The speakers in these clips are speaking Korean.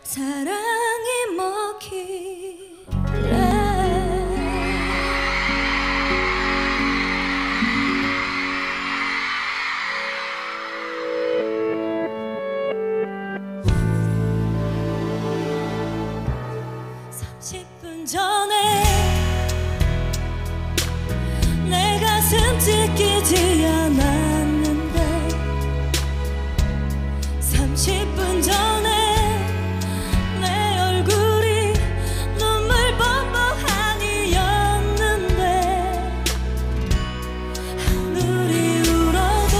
사랑이 먹히래. 전에 내 가슴 찢기지 않았는데 30분 전에 내 얼굴이 눈물 뻔뻔하니였는데 하늘이 울어도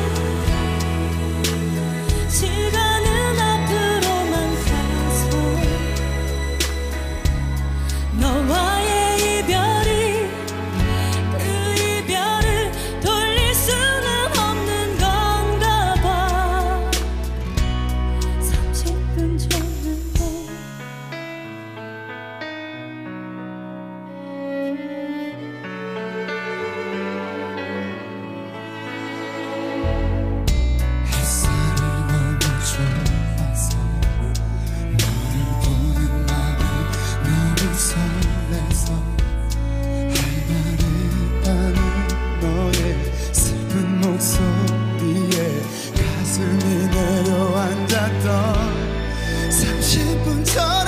시간은 앞으로만 가서 너와의 이별이 그 이별을 돌릴 수는 없는 건가 봐. 30분 줬는데 햇살이 너무 좋아서 너를 보는 마음이 너무 설레서 할 말이 있다는 너의 슬픈 목소리에 가슴이 내려앉았던 30분 전에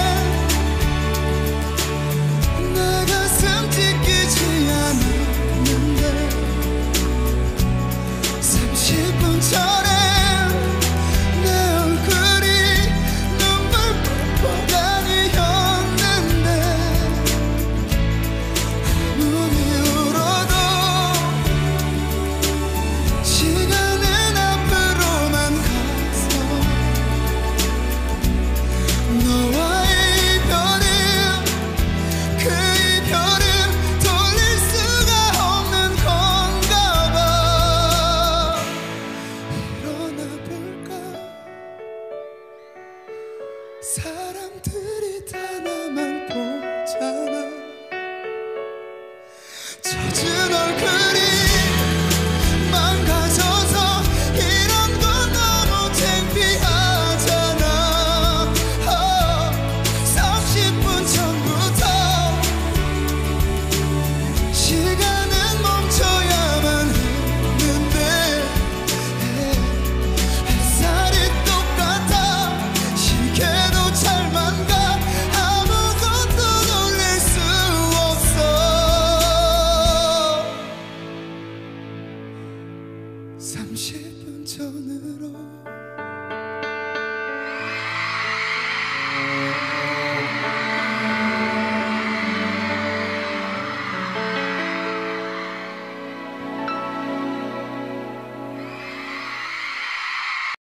내 가슴 찢기지 않았는데 30분 전에 내 얼굴이 눈물 뻔뻔하니였는데 아무리 울어도 시간은 앞으로만 가서 너와의 이별은 그 이별은 돌릴 수가 없는 건가 봐. 일어나 볼까 사람들